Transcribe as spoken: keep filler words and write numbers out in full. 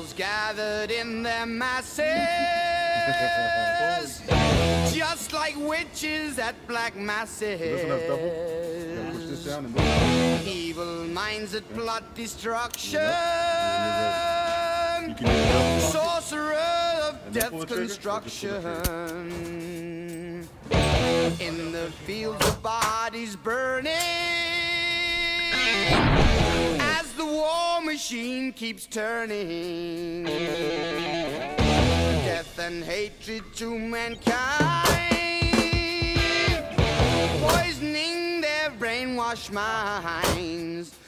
Devils gathered in their masses, just like witches at black masses. Evil minds that plot destruction, sorcerer of death's construction. In the fields of bodies burning, as the war machine keeps turning, death and hatred to mankind, poisoning their brainwashed minds.